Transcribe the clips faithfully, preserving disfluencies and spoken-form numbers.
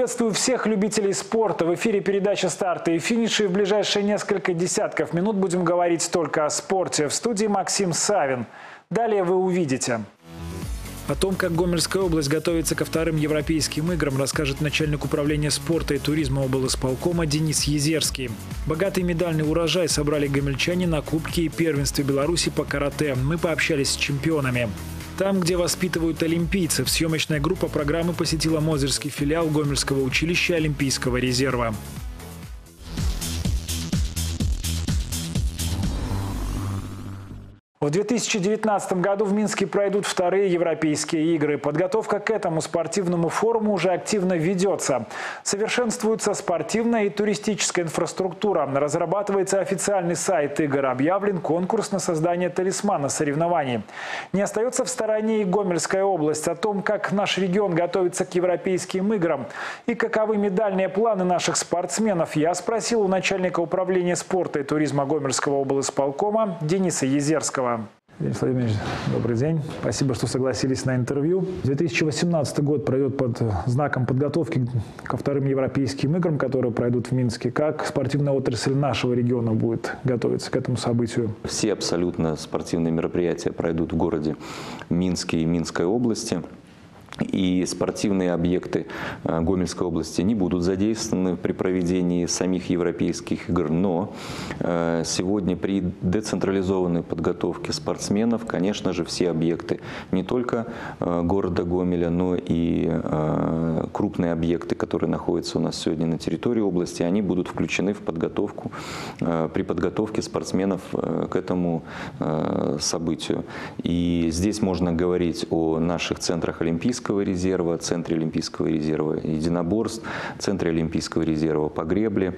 Приветствую всех любителей спорта. В эфире передача «Старты и финиши». И в ближайшие несколько десятков минут будем говорить только о спорте. В студии Максим Савин. Далее вы увидите. О том, как Гомельская область готовится ко вторым европейским играм, расскажет начальник управления спорта и туризма облисполкома Денис Езерский. Богатый медальный урожай собрали гомельчане на Кубке и первенстве Беларуси по карате. Мы пообщались с чемпионами. Там, где воспитывают олимпийцев, съемочная группа программы посетила Мозырский филиал Гомельского училища Олимпийского резерва. В две тысячи девятнадцатом году в Минске пройдут вторые европейские игры. Подготовка к этому спортивному форуму уже активно ведется. Совершенствуется спортивная и туристическая инфраструктура. Разрабатывается официальный сайт игр. Объявлен конкурс на создание талисмана соревнований. Не остается в стороне и Гомельская область. О том, как наш регион готовится к европейским играм и каковы медальные планы наших спортсменов, я спросил у начальника управления спорта и туризма Гомельского облисполкома Дениса Езерского. Денис Владимирович, добрый день. Спасибо, что согласились на интервью. две тысячи восемнадцатый год пройдет под знаком подготовки ко вторым европейским играм, которые пройдут в Минске. Как спортивная отрасль нашего региона будет готовиться к этому событию? Все абсолютно спортивные мероприятия пройдут в городе Минске и Минской области. И спортивные объекты Гомельской области не будут задействованы при проведении самих европейских игр. Но сегодня при децентрализованной подготовке спортсменов, конечно же, все объекты не только города Гомеля, но и крупные объекты, которые находятся у нас сегодня на территории области, они будут включены в подготовку, при подготовке спортсменов к этому событию. И здесь можно говорить о наших центрах Олимпийского резерва, Центре Олимпийского резерва единоборств, Центре Олимпийского резерва по гребле,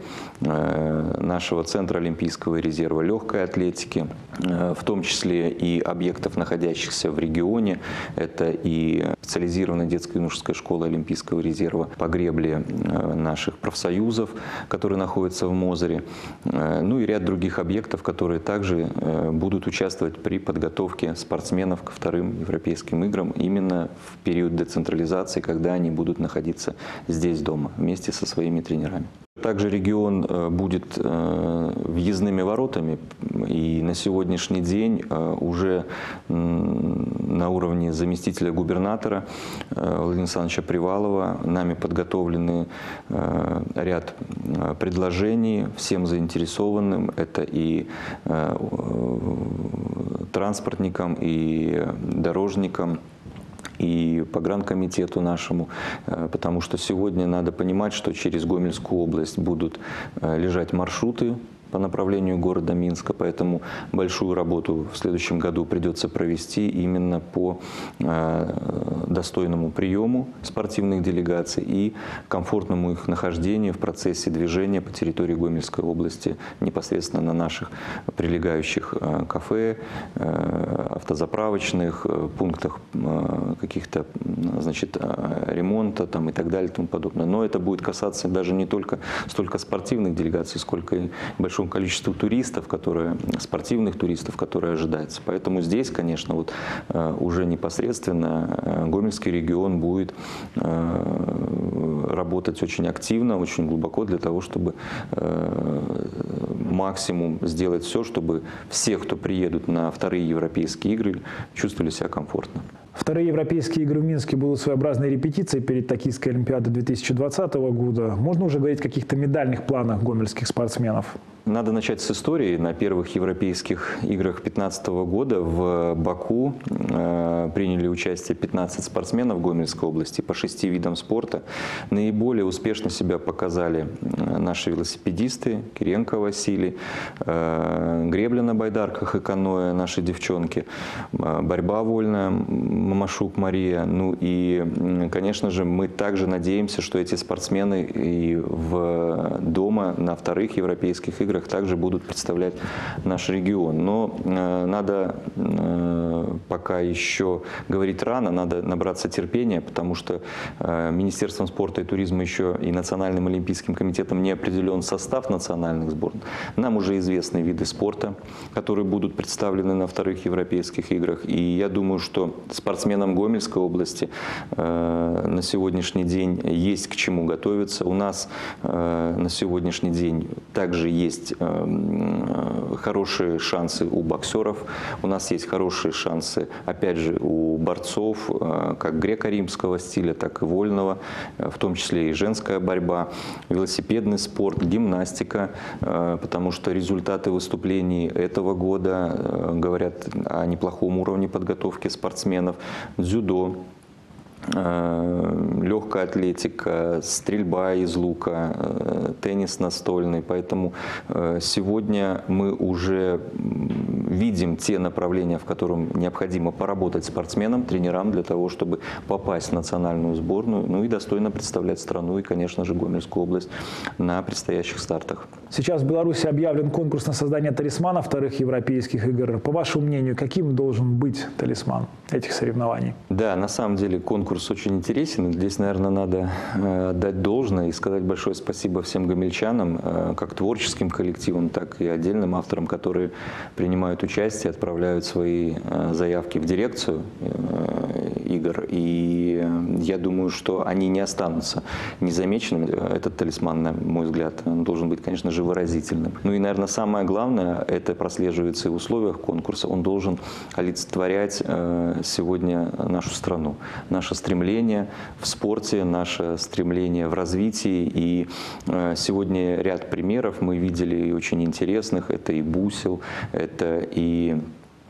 нашего Центра Олимпийского резерва легкой атлетики, в том числе и объектов, находящихся в регионе. Это и специализированная детская и юношеская школа Олимпийского резерва по гребле наших профсоюзов, которые находятся в Мозыре, ну и ряд других объектов, которые также будут участвовать при подготовке спортсменов ко вторым европейским играм именно в период децентрализации, когда они будут находиться здесь дома вместе со своими тренерами. Также регион будет въездными воротами, и на сегодняшний день уже на уровне заместителя губернатора Владимира Александровича Привалова нами подготовлены ряд предложений всем заинтересованным. Это и транспортникам, и дорожникам, и погранкомитету нашему, потому что сегодня надо понимать, что через Гомельскую область будут лежать маршруты по направлению города Минска, поэтому большую работу в следующем году придется провести именно по э, достойному приему спортивных делегаций и комфортному их нахождению в процессе движения по территории Гомельской области непосредственно на наших прилегающих э, кафе, э, автозаправочных, э, пунктах э, каких-то значит, э, ремонта там, и так далее и тому подобное. Но это будет касаться даже не только столько спортивных делегаций, сколько и большого количество туристов, которые, спортивных туристов, которые ожидаются. Поэтому здесь, конечно, вот, уже непосредственно Гомельский регион будет работать очень активно, очень глубоко для того, чтобы максимум сделать все, чтобы все, кто приедут на вторые европейские игры, чувствовали себя комфортно. Вторые европейские игры в Минске будут своеобразной репетицией перед Токийской Олимпиадой две тысячи двадцатого года. Можно уже говорить о каких-то медальных планах гомельских спортсменов? Надо начать с истории. На первых европейских играх две тысячи пятнадцатого года в Баку э, приняли участие пятнадцать спортсменов Гомельской области по шести видам спорта. Наиболее успешно себя показали наши велосипедисты Киренко Василий, э, гребля на байдарках и каноэ наши девчонки, э, борьба вольная Мамашук Мария. Ну и, конечно же, мы также надеемся, что эти спортсмены и в дома на вторых европейских играх также будут представлять наш регион. Но э, надо э, пока еще говорить рано, надо набраться терпения, потому что э, Министерством спорта и туризма еще и Национальным олимпийским комитетом не определен состав национальных сборных. Нам уже известны виды спорта, которые будут представлены на вторых европейских играх. И я думаю, что спортсмены спортсменам Гомельской области на сегодняшний день есть к чему готовиться. У нас на сегодняшний день также есть хорошие шансы у боксеров, у нас есть хорошие шансы, опять же, у борцов, как греко-римского стиля, так и вольного, в том числе и женская борьба, велосипедный спорт, гимнастика, потому что результаты выступлений этого года говорят о неплохом уровне подготовки спортсменов, дзюдо, легкая атлетика, стрельба из лука, теннис настольный. Поэтому сегодня мы уже видим те направления, в котором необходимо поработать спортсменам, тренерам для того, чтобы попасть в национальную сборную, ну и достойно представлять страну и, конечно же, Гомельскую область на предстоящих стартах. Сейчас в Беларуси объявлен конкурс на создание талисмана вторых европейских игр. По вашему мнению, каким должен быть талисман этих соревнований? Да, на самом деле конкурс очень интересен. Здесь, наверное, надо отдать должное и сказать большое спасибо всем гомельчанам, как творческим коллективам, так и отдельным авторам, которые принимают участие, отправляют свои заявки в дирекцию игр. И я думаю, что они не останутся незамеченными. Этот талисман, на мой взгляд, он должен быть, конечно же, выразительным. Ну и, наверное, самое главное, это прослеживается и в условиях конкурса, он должен олицетворять сегодня нашу страну, наше стремление в спорте, наше стремление в развитии. И сегодня ряд примеров мы видели очень интересных. Это и бусел, это и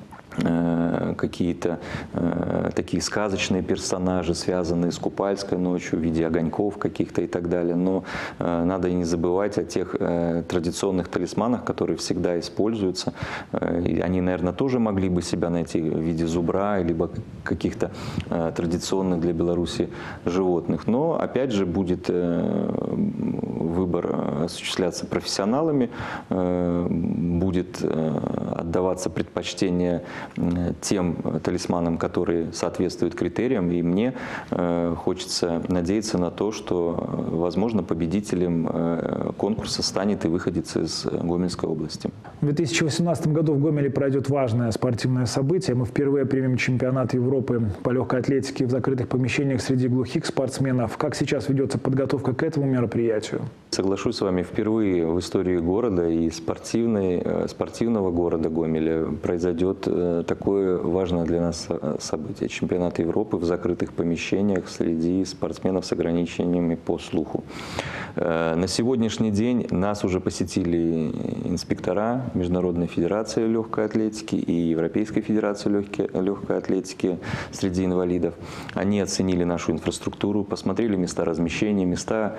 какие-то э, такие сказочные персонажи, связанные с Купальской ночью в виде огоньков каких-то и так далее. Но э, надо и не забывать о тех э, традиционных талисманах, которые всегда используются. Э, и они, наверное, тоже могли бы себя найти в виде зубра, либо каких-то э, традиционных для Беларуси животных. Но, опять же, будет э, выбор осуществляться профессионалами, э, будет э, отдаваться предпочтение тем талисманам, которые соответствуют критериям. И мне э, хочется надеяться на то, что, возможно, победителем э, конкурса станет и выходец из Гомельской области. В две тысячи восемнадцатом году в Гомеле пройдет важное спортивное событие. Мы впервые примем чемпионат Европы по легкой атлетике в закрытых помещениях среди глухих спортсменов. Как сейчас ведется подготовка к этому мероприятию? Соглашусь с вами, впервые в истории города и спортивной, спортивного города Гомеля произойдет такое важное для нас событие. Чемпионат Европы в закрытых помещениях среди спортсменов с ограничениями по слуху. На сегодняшний день нас уже посетили инспектора Международной федерации легкой атлетики и Европейской федерации легкой атлетики среди инвалидов. Они оценили нашу инфраструктуру, посмотрели места размещения, места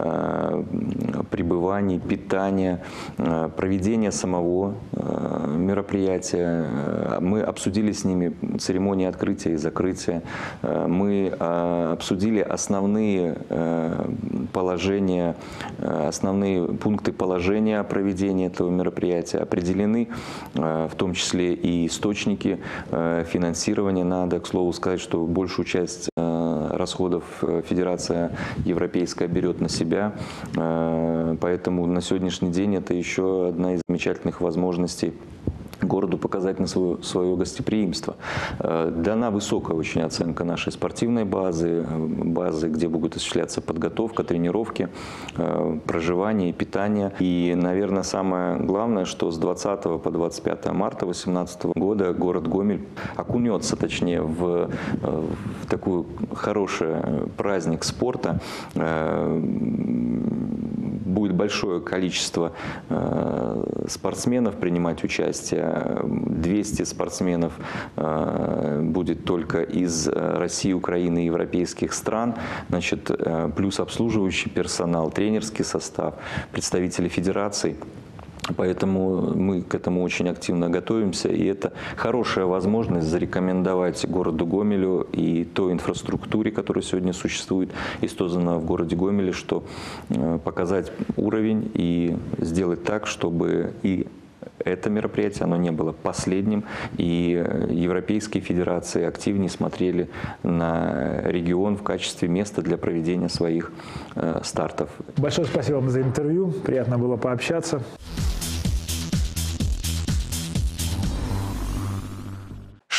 пребывания, питания, проведения самого мероприятия. Мы обсудили с ними церемонии открытия и закрытия. Мы обсудили основные положения, основные пункты положения проведения этого мероприятия. Определены в том числе и источники финансирования. Надо, к слову, сказать, что большую часть расходов Федерация Европейская берет на себя. Поэтому на сегодняшний день это еще одна из замечательных возможностей городу показать на свое, свое гостеприимство. Дана высокая очень оценка нашей спортивной базы, базы, где будут осуществляться подготовка, тренировки, проживание, питание. И, наверное, самое главное, что с двадцатого по двадцать пятое марта две тысячи восемнадцатого года город Гомель окунется, точнее, в, в такой хороший праздник спорта. Будет большое количество спортсменов принимать участие. двести спортсменов будет только из России, Украины и европейских стран. Значит, плюс обслуживающий персонал, тренерский состав, представители федераций. Поэтому мы к этому очень активно готовимся, и это хорошая возможность зарекомендовать городу Гомелю и той инфраструктуре, которая сегодня существует и создана в городе Гомеле, что показать уровень и сделать так, чтобы и это мероприятие, оно не было последним, и европейские федерации активнее смотрели на регион в качестве места для проведения своих э, стартов. Большое спасибо вам за интервью, приятно было пообщаться.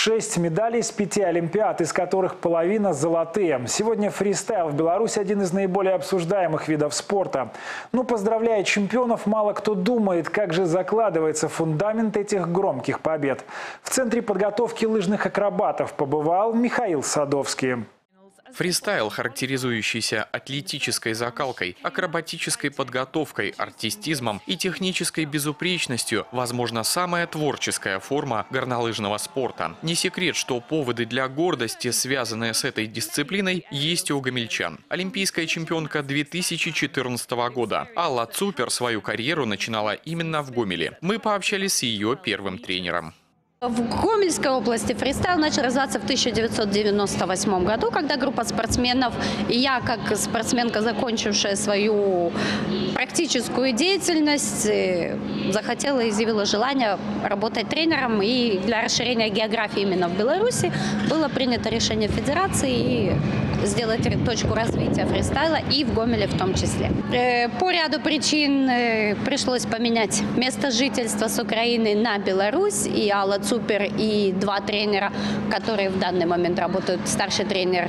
Шесть медалей с пяти олимпиад, из которых половина золотые. Сегодня фристайл в Беларуси один из наиболее обсуждаемых видов спорта. Но, поздравляя чемпионов, мало кто думает, как же закладывается фундамент этих громких побед. В центре подготовки лыжных акробатов побывал Михаил Садовский. Фристайл, характеризующийся атлетической закалкой, акробатической подготовкой, артистизмом и технической безупречностью, возможно, самая творческая форма горнолыжного спорта. Не секрет, что поводы для гордости, связанные с этой дисциплиной, есть у гомельчан. Олимпийская чемпионка две тысячи четырнадцатого года Алла Цупер свою карьеру начинала именно в Гомеле. Мы пообщались с ее первым тренером. В Гомельской области фристайл начал развиваться в тысяча девятьсот девяносто восьмом году, когда группа спортсменов и я, как спортсменка, закончившая свою практическую деятельность, захотела и изъявила желание работать тренером. И для расширения географии именно в Беларуси было принято решение федерации и сделать точку развития фристайла и в Гомеле в том числе. По ряду причин пришлось поменять место жительства с Украины на Беларусь. И Алла Цупер, и два тренера, которые в данный момент работают. Старший тренер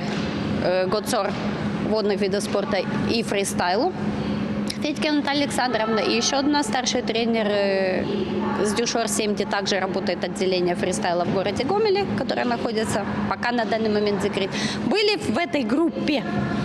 Гоцор водных видов спорта и фристайлу Федькина Наталья Александровна, и еще одна старший тренер с Дюшор семь, где также работает отделение фристайла в городе Гомеле, которое находится пока на данный момент закрыт. Были в этой группе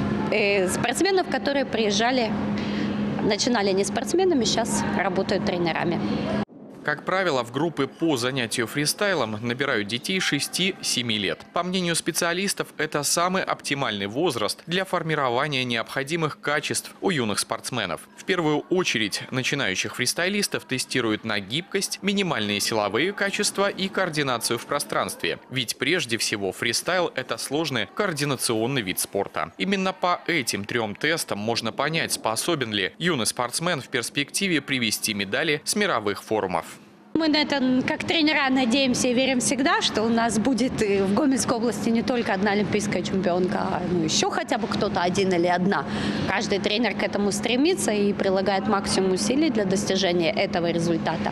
спортсменов, которые приезжали, начинали не спортсменами, сейчас работают тренерами. Как правило, в группы по занятию фристайлом набирают детей шести-семи лет. По мнению специалистов, это самый оптимальный возраст для формирования необходимых качеств у юных спортсменов. В первую очередь начинающих фристайлистов тестируют на гибкость, минимальные силовые качества и координацию в пространстве. Ведь прежде всего фристайл – это сложный координационный вид спорта. Именно по этим трем тестам можно понять, способен ли юный спортсмен в перспективе привести медали с мировых форумов. Мы на это, как тренера, надеемся и верим всегда, что у нас будет в Гомельской области не только одна олимпийская чемпионка, а ну, еще хотя бы кто-то один или одна. Каждый тренер к этому стремится и прилагает максимум усилий для достижения этого результата.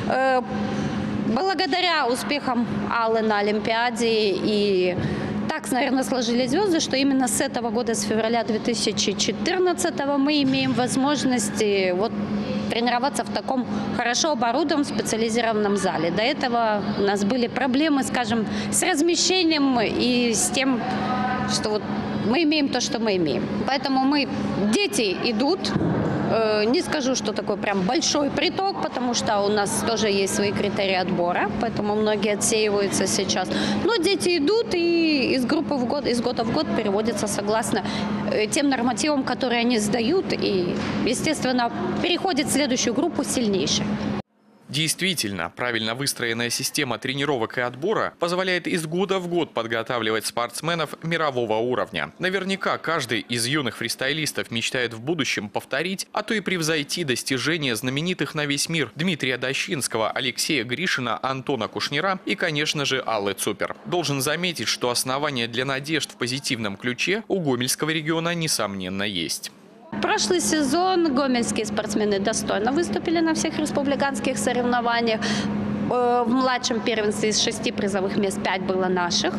Благодаря успехам Аллы на Олимпиаде и так, наверное, сложились звезды, что именно с этого года, с февраля две тысячи четырнадцатого, мы имеем возможность вот тренироваться в таком хорошо оборудованном специализированном зале. До этого у нас были проблемы, скажем, с размещением и с тем, что вот мы имеем то, что мы имеем. Поэтому мы, дети идут. Не скажу, что такой прям большой приток, потому что у нас тоже есть свои критерии отбора, поэтому многие отсеиваются сейчас. Но дети идут и из группы в год, из года в год переводятся согласно тем нормативам, которые они сдают, и, естественно, переходят в следующую группу сильнейшие. Действительно, правильно выстроенная система тренировок и отбора позволяет из года в год подготавливать спортсменов мирового уровня. Наверняка каждый из юных фристайлистов мечтает в будущем повторить, а то и превзойти достижения знаменитых на весь мир Дмитрия Дощинского, Алексея Гришина, Антона Кушнира и, конечно же, Аллы Цупер. Должен заметить, что основания для надежд в позитивном ключе у Гомельского региона, несомненно, есть. Прошлый сезон гомельские спортсмены достойно выступили на всех республиканских соревнованиях. В младшем первенстве из шести призовых мест пять было наших.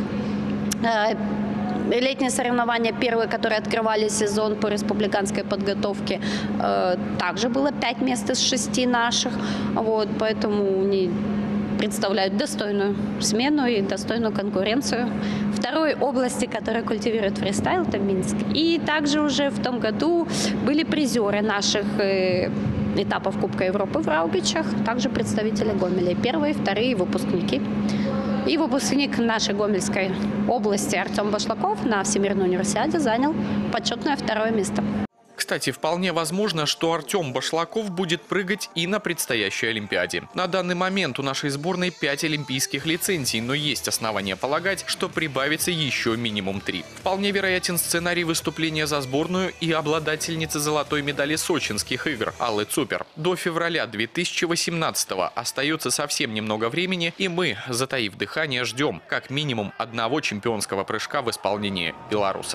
Летние соревнования, первые, которые открывали сезон по республиканской подготовке, также было пять мест из шести наших. Вот, поэтому они представляют достойную смену и достойную конкуренцию второй области, которая культивирует фристайл, это Минск. И также уже в том году были призеры наших этапов Кубка Европы в Раубичах, также представители Гомеля, первые, вторые выпускники. И выпускник нашей Гомельской области Артем Башлаков на Всемирной универсиаде занял почетное второе место. Кстати, вполне возможно, что Артем Башлаков будет прыгать и на предстоящей Олимпиаде. На данный момент у нашей сборной пять олимпийских лицензий, но есть основания полагать, что прибавится еще минимум три. Вполне вероятен сценарий выступления за сборную и обладательницы золотой медали сочинских игр Аллы Цупер. До февраля две тысячи восемнадцатого остается совсем немного времени, и мы, затаив дыхание, ждем как минимум одного чемпионского прыжка в исполнении белорусов.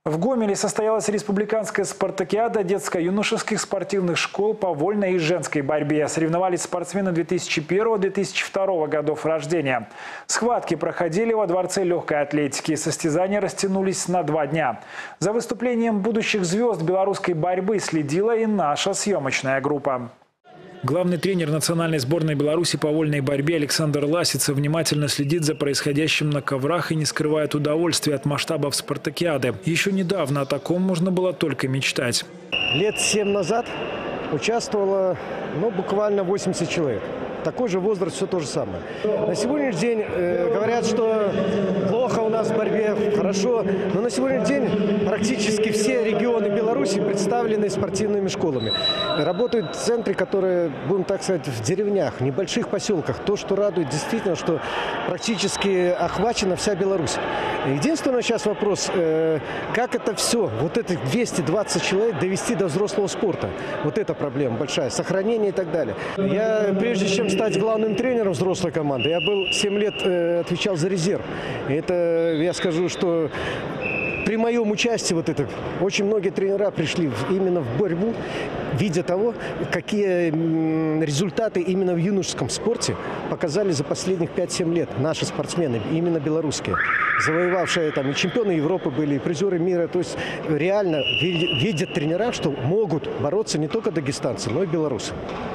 В Гомеле состоялась республиканская спартакиада детско-юношеских спортивных школ по вольной и женской борьбе. Соревновались спортсмены две тысячи первого — две тысячи второго годов рождения. Схватки проходили во Дворце легкой атлетики. Состязания растянулись на два дня. За выступлением будущих звезд белорусской борьбы следила и наша съемочная группа. Главный тренер национальной сборной Беларуси по вольной борьбе Александр Ласица внимательно следит за происходящим на коврах и не скрывает удовольствия от масштабов спартакиады. Еще недавно о таком можно было только мечтать. Лет семь назад участвовало ну, буквально восемьдесят человек. Такой же возраст, все то же самое. На сегодняшний день э, говорят, что плохо у нас в борьбе, хорошо. Но на сегодняшний день практически все регионы Беларуси представлены спортивными школами. Работают центры, которые, будем так сказать, в деревнях, в небольших поселках. То, что радует действительно, что практически охвачена вся Беларусь. Единственный сейчас вопрос, э, как это все, вот этих двести двадцать человек довести до взрослого спорта. Вот эта проблема большая, сохранение и так далее. Я, прежде чем стать главным тренером взрослой команды, я был семь лет, э, отвечал за резерв. И это, я скажу, что при моем участии вот это, очень многие тренера пришли в, именно в борьбу, видя того, какие результаты именно в юношеском спорте показали за последних пять-семь лет наши спортсмены, именно белорусские. Завоевавшие там и чемпионы Европы были, и призеры мира. То есть реально видят тренера, что могут бороться не только дагестанцы, но и белорусы.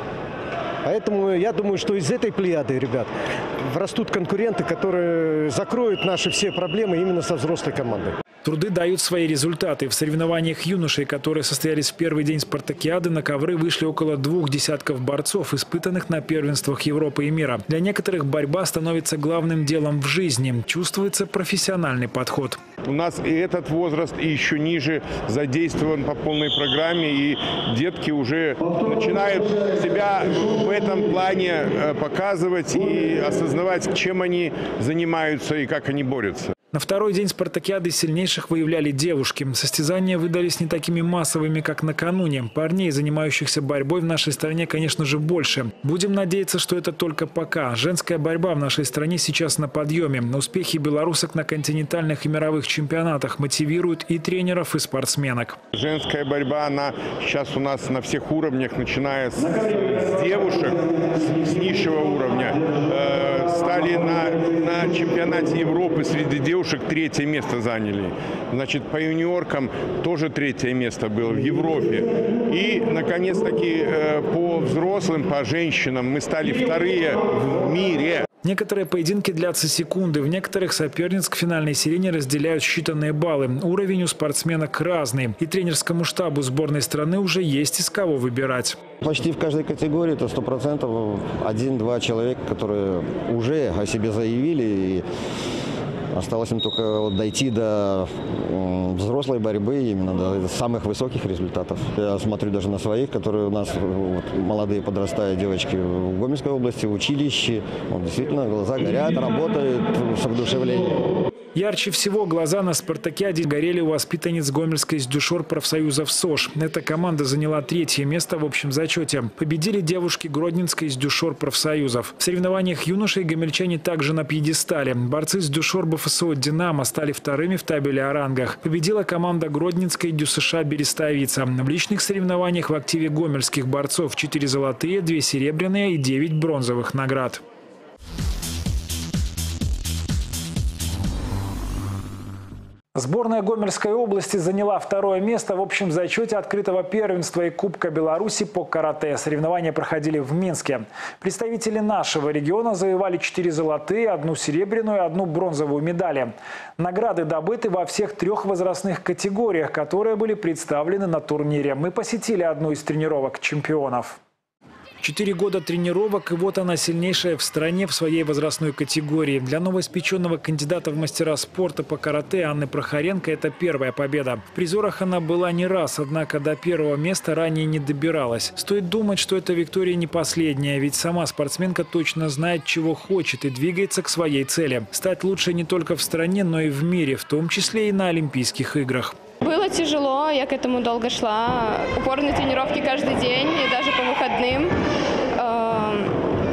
Поэтому я думаю, что из этой плеяды, ребят, растут конкуренты, которые закроют наши все проблемы именно со взрослой командой. Труды дают свои результаты. В соревнованиях юношей, которые состоялись в первый день спартакиады, на ковры вышли около двух десятков борцов, испытанных на первенствах Европы и мира. Для некоторых борьба становится главным делом в жизни. Чувствуется профессиональный подход. У нас и этот возраст, и еще ниже задействован по полной программе, и детки уже начинают себя в этом плане показывать и осознавать, чем они занимаются и как они борются. На второй день спартакиады сильнейших выявляли девушки. Состязания выдались не такими массовыми, как накануне. Парней, занимающихся борьбой в нашей стране, конечно же, больше. Будем надеяться, что это только пока. Женская борьба в нашей стране сейчас на подъеме. Успехи белорусок на континентальных и мировых чемпионатах мотивируют и тренеров, и спортсменок. Женская борьба, она сейчас у нас на всех уровнях, начиная с, с девушек, с, с низшего уровня. Э, стали на, на чемпионате Европы среди девушек. Девушек третье место заняли. Значит, по юниоркам тоже третье место было в Европе. И, наконец-таки, по взрослым, по женщинам мы стали вторые в мире. Некоторые поединки длятся секунды. В некоторых соперниц к финальной сирене разделяют считанные баллы. Уровень у спортсменок разный. И тренерскому штабу сборной страны уже есть из кого выбирать. Почти в каждой категории это сто процентов один-два человека, которые уже о себе заявили. И осталось им только дойти до взрослой борьбы, именно до самых высоких результатов. Я смотрю даже на своих, которые у нас вот, молодые подрастают девочки в Гомельской области, в училище. Вот, действительно, глаза горят, работают с воодушевлением. Ярче всего глаза на спартакиаде горели у воспитанниц Гомельской сдюшор профсоюза ВСОЖ. Эта команда заняла третье место в общем зачете. Победили девушки Гродненской сдюшор профсоюзов. В соревнованиях юношей гомельчане также на пьедестале. Борцы сдюшор БФСО «Динамо» стали вторыми в табеле о рангах. Победила команда Гродненской ДЮСШ «Берестовица». В личных соревнованиях в активе гомельских борцов четыре золотые, две серебряные и девять бронзовых наград. Сборная Гомельской области заняла второе место в общем зачете открытого первенства и Кубка Беларуси по карате. Соревнования проходили в Минске. Представители нашего региона завоевали четыре золотые, одну серебряную и одну бронзовую медали. Награды добыты во всех трех возрастных категориях, которые были представлены на турнире. Мы посетили одну из тренировок чемпионов. Четыре года тренировок, и вот она, сильнейшая в стране в своей возрастной категории. Для новоиспеченного кандидата в мастера спорта по карате Анны Прохоренко это первая победа. В призерах она была не раз, однако до первого места ранее не добиралась. Стоит думать, что эта виктория не последняя, ведь сама спортсменка точно знает, чего хочет, и двигается к своей цели. Стать лучше не только в стране, но и в мире, в том числе и на Олимпийских играх. Было тяжело, я к этому долго шла. Упорные тренировки каждый день и даже по выходным.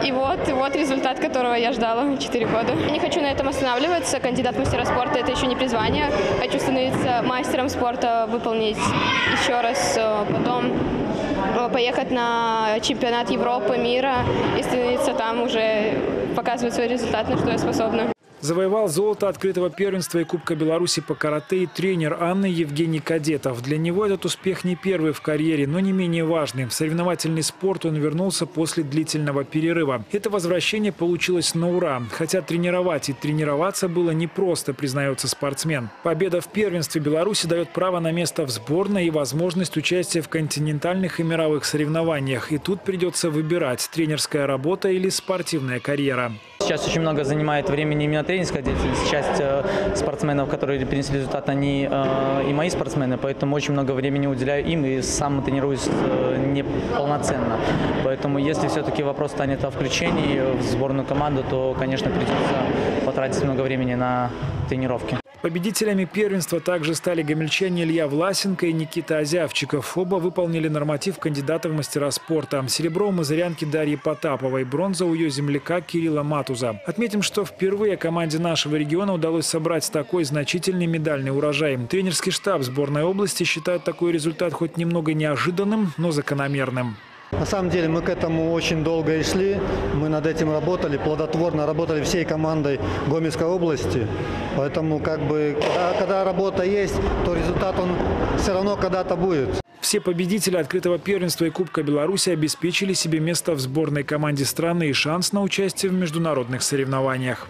И вот, и вот результат, которого я ждала четыре года. Я не хочу на этом останавливаться. Кандидат в мастера спорта – это еще не призвание. Хочу становиться мастером спорта, выполнить еще раз, потом поехать на чемпионат Европы, мира и становиться там уже, показывать свой результат, на что я способна. Завоевал золото открытого первенства и Кубка Беларуси по карате и тренер Анны Евгений Кадетов. Для него этот успех не первый в карьере, но не менее важный. В соревновательный спорт он вернулся после длительного перерыва. Это возвращение получилось на ура. Хотя тренировать и тренироваться было непросто, признается спортсмен. Победа в первенстве Беларуси дает право на место в сборной и возможность участия в континентальных и мировых соревнованиях. И тут придется выбирать – тренерская работа или спортивная карьера. Сейчас очень много занимает времени именно тренерская деятельность. Часть э, спортсменов, которые принесли результат, они э, и мои спортсмены, поэтому очень много времени уделяю им и сам тренируюсь э, неполноценно. Поэтому если все-таки вопрос станет о включении в сборную команду, то, конечно, придется потратить много времени на тренировки. Победителями первенства также стали гомельчане Илья Власенко и Никита Озявчиков. Оба выполнили норматив кандидата в мастера спорта. Серебро у мазырянки Дарьи Потаповой, бронза у ее земляка Кирилла Матуза. Отметим, что впервые команде нашего региона удалось собрать такой значительный медальный урожай. Тренерский штаб сборной области считает такой результат хоть немного неожиданным, но закономерным. На самом деле мы к этому очень долго и шли, мы над этим работали, плодотворно работали всей командой Гомельской области. Поэтому как бы, когда, когда работа есть, то результат он все равно когда-то будет. Все победители открытого первенства и Кубка Беларуси обеспечили себе место в сборной команде страны и шанс на участие в международных соревнованиях.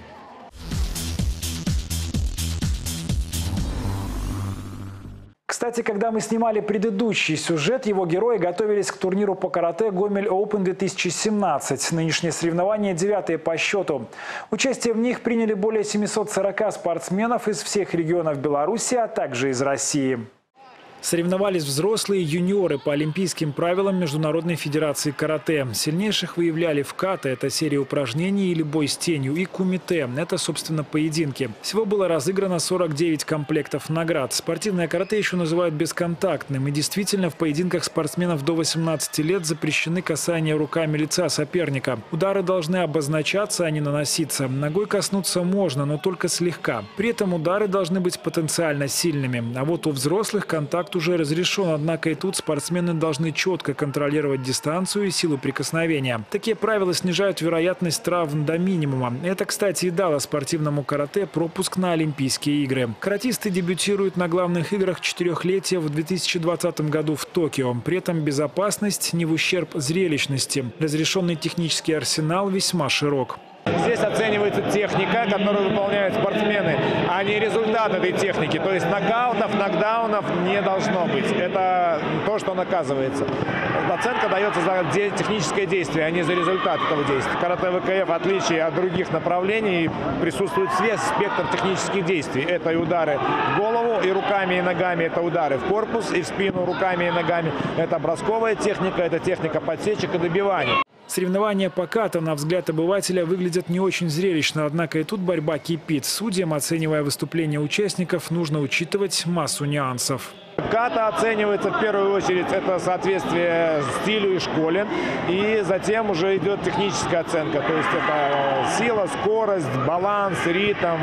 Кстати, когда мы снимали предыдущий сюжет, его герои готовились к турниру по карате «Гомель Оупен две тысячи семнадцать». Нынешнее соревнование девятое по счету. Участие в них приняли более семисот сорока спортсменов из всех регионов Беларуси, а также из России. Соревновались взрослые и юниоры по олимпийским правилам Международной федерации карате. Сильнейших выявляли в ката – это серия упражнений или бой с тенью, и кумите – это, собственно, поединки. Всего было разыграно сорок девять комплектов наград. Спортивное карате еще называют бесконтактным. И действительно, в поединках спортсменов до восемнадцати лет запрещены касания руками лица соперника. Удары должны обозначаться, а не наноситься. Ногой коснуться можно, но только слегка. При этом удары должны быть потенциально сильными. А вот у взрослых контакт уже разрешен, однако и тут спортсмены должны четко контролировать дистанцию и силу прикосновения. Такие правила снижают вероятность травм до минимума. Это, кстати, и дало спортивному карате пропуск на Олимпийские игры. Каратисты дебютируют на главных играх четырехлетия в две тысячи двадцатом году в Токио. При этом безопасность не в ущерб зрелищности. Разрешенный технический арсенал весьма широк. Здесь оценивается техника, которую выполняют спортсмены, а не результат этой техники. То есть нокаутов, нокдаунов не должно быть. Это то, что наказывается. Оценка дается за техническое действие, а не за результат этого действия. Карате ВКФ, в отличие от других направлений, присутствует весь спектр технических действий. Это и удары в голову, и руками, и ногами. Это удары в корпус, и в спину руками, и ногами. Это бросковая техника, это техника подсечек и добивания. Соревнования по ката, на взгляд обывателя, выглядят не очень зрелищно, однако и тут борьба кипит. Судьям, оценивая выступления участников, нужно учитывать массу нюансов. Ката оценивается в первую очередь это соответствие стилю и школе, и затем уже идет техническая оценка, то есть это сила, скорость, баланс, ритм,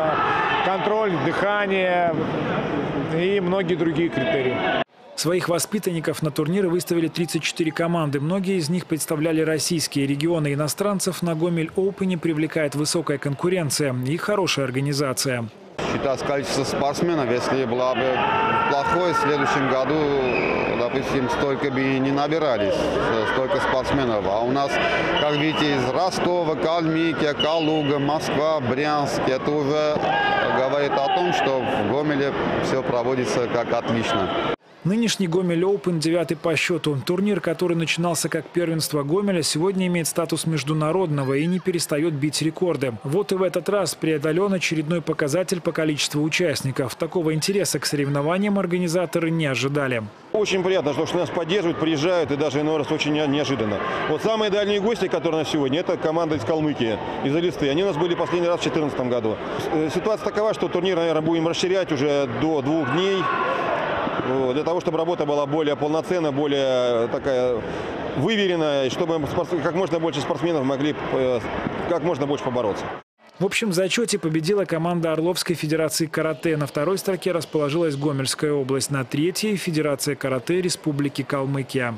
контроль дыхания и многие другие критерии. Своих воспитанников на турниры выставили тридцать четыре команды. Многие из них представляли российские регионы. Иностранцев на Гомель Оупене привлекает высокая конкуренция и хорошая организация. Считать количество спортсменов, если было бы плохое, в следующем году, допустим, столько бы и не набирались, столько спортсменов. А у нас, как видите, из Ростова, Калмыкия, Калуга, Москва, Брянск, это уже говорит о том, что в Гомеле все проводится как отлично. Нынешний Гомель Оупен девятый по счету. Турнир, который начинался как первенство Гомеля, сегодня имеет статус международного и не перестает бить рекорды. Вот и в этот раз преодолен очередной показатель по количеству участников. Такого интереса к соревнованиям организаторы не ожидали. Очень приятно, что нас поддерживают, приезжают, и даже иной раз очень неожиданно. Вот самые дальние гости, которые у нас сегодня, это команда из Калмыкии, из Элисты. Они у нас были последний раз в две тысячи четырнадцатом году. Ситуация такова, что турнир, наверное, будем расширять уже до двух дней. Вот, для того, чтобы работа была более полноценная, более такая выверенная, и чтобы как можно больше спортсменов могли как можно больше побороться. В общем зачете победила команда Орловской федерации карате. На второй строке расположилась Гомельская область. На третьей – Федерация карате Республики Калмыкия.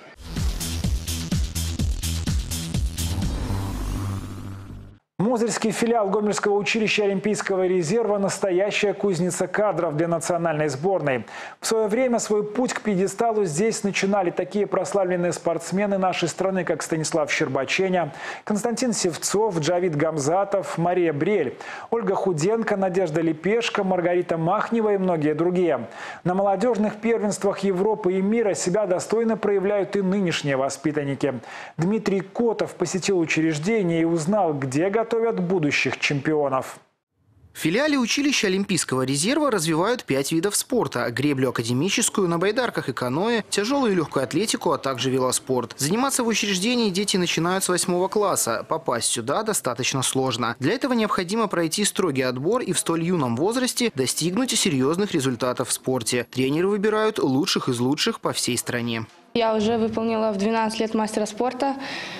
Мозырский филиал Гомельского училища Олимпийского резерва – настоящая кузница кадров для национальной сборной. В свое время свой путь к пьедесталу здесь начинали такие прославленные спортсмены нашей страны, как Станислав Щербаченя, Константин Севцов, Джавид Гамзатов, Мария Брель, Ольга Худенко, Надежда Лепешко, Маргарита Махнева и многие другие. На молодежных первенствах Европы и мира себя достойно проявляют и нынешние воспитанники. Дмитрий Котов посетил учреждение и узнал, где готовят готовят будущих чемпионов. В филиале училища Олимпийского резерва развивают пять видов спорта – греблю академическую, на байдарках и каноэ, тяжелую и легкую атлетику, а также велоспорт. Заниматься в учреждении дети начинают с восьмого класса. Попасть сюда достаточно сложно. Для этого необходимо пройти строгий отбор и в столь юном возрасте достигнуть серьезных результатов в спорте. Тренеры выбирают лучших из лучших по всей стране. Я уже выполнила в двенадцать лет мастера спорта.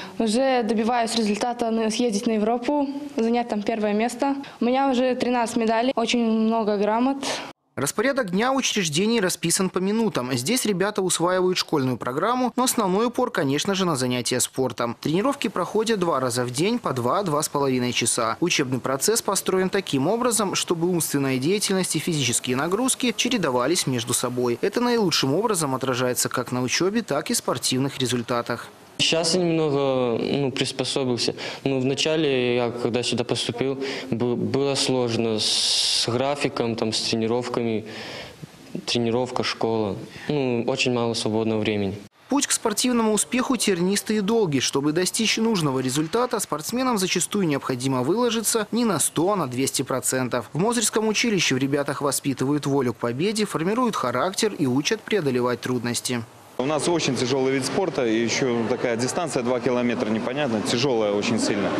Уже добиваюсь результата съездить на Европу, занять там первое место. У меня уже тринадцать медалей, очень много грамот. Распорядок дня учреждений расписан по минутам. Здесь ребята усваивают школьную программу, но основной упор, конечно же, на занятия спортом. Тренировки проходят два раза в день по два-два с половиной часа. Учебный процесс построен таким образом, чтобы умственная деятельность и физические нагрузки чередовались между собой. Это наилучшим образом отражается как на учебе, так и спортивных результатах. Сейчас я немного ну, приспособился. Ну, вначале, я когда сюда поступил, было сложно с графиком, там, с тренировками, тренировка, школа. Ну, очень мало свободного времени. Путь к спортивному успеху тернистый и долгий. Чтобы достичь нужного результата, спортсменам зачастую необходимо выложиться не на сто, а на двести процентов. В Мозырском училище в ребятах воспитывают волю к победе, формируют характер и учат преодолевать трудности. У нас очень тяжелый вид спорта, и еще такая дистанция два километра, непонятно, тяжелая очень сильно.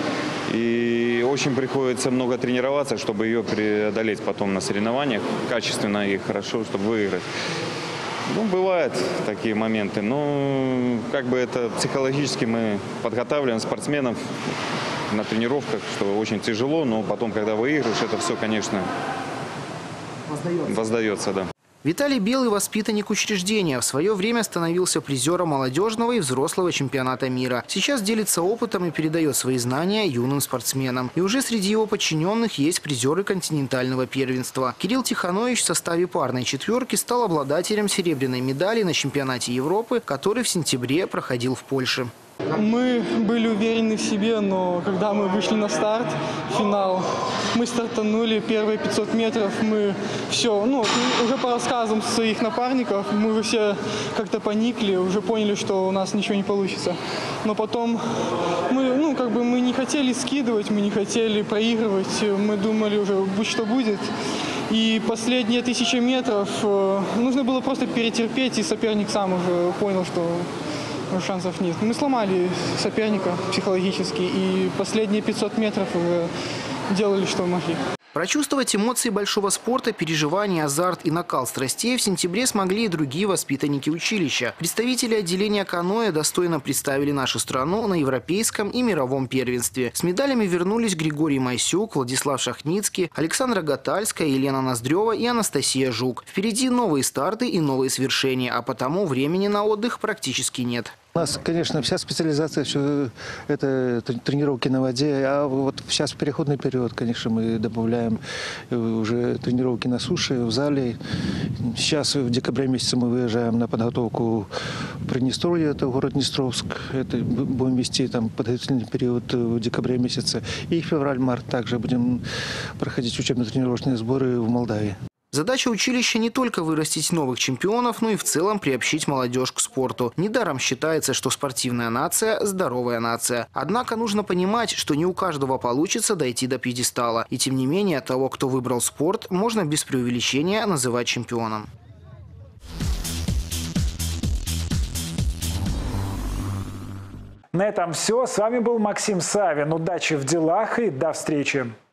И очень приходится много тренироваться, чтобы ее преодолеть потом на соревнованиях качественно и хорошо, чтобы выиграть. Ну, бывают такие моменты, но как бы это психологически мы подготавливаем спортсменов на тренировках, что очень тяжело, но потом, когда выигрываешь, это все, конечно, воздается, воздается, да. Виталий Белый – воспитанник учреждения. В свое время становился призером молодежного и взрослого чемпионата мира. Сейчас делится опытом и передает свои знания юным спортсменам. И уже среди его подчиненных есть призеры континентального первенства. Кирилл Тиханович в составе парной четверки стал обладателем серебряной медали на чемпионате Европы, который в сентябре проходил в Польше. Мы были уверены в себе, но когда мы вышли на старт, финал, мы стартанули первые пятьсот метров, мы все, ну, уже по рассказам своих напарников, мы уже все как-то поникли, уже поняли, что у нас ничего не получится. Но потом мы, ну, как бы мы не хотели скидывать, мы не хотели проигрывать, мы думали уже, будь что будет. И последние тысячи метров э, нужно было просто перетерпеть, и соперник сам уже понял, что шансов нет. Мы сломали соперника психологически, и последние пятьсот метров уже делали, что могли. Прочувствовать эмоции большого спорта, переживания, азарт и накал страстей в сентябре смогли и другие воспитанники училища. Представители отделения каноэ достойно представили нашу страну на европейском и мировом первенстве. С медалями вернулись Григорий Майсюк, Владислав Шахницкий, Александра Гатальская, Елена Ноздрева и Анастасия Жук. Впереди новые старты и новые свершения, а потому времени на отдых практически нет. У нас, конечно, вся специализация, все это тренировки на воде, а вот сейчас в переходный период, конечно, мы добавляем уже тренировки на суше, в зале. Сейчас в декабре месяце мы выезжаем на подготовку в Приднестровье, это город Днестровск. Это будем вести там подготовительный период в декабре месяце. И февраль-март также будем проходить учебно-тренировочные сборы в Молдавии. Задача училища не только вырастить новых чемпионов, но и в целом приобщить молодежь к спорту. Недаром считается, что спортивная нация – здоровая нация. Однако нужно понимать, что не у каждого получится дойти до пьедестала. И тем не менее, того, кто выбрал спорт, можно без преувеличения называть чемпионом. На этом все. С вами был Максим Савин. Удачи в делах и до встречи.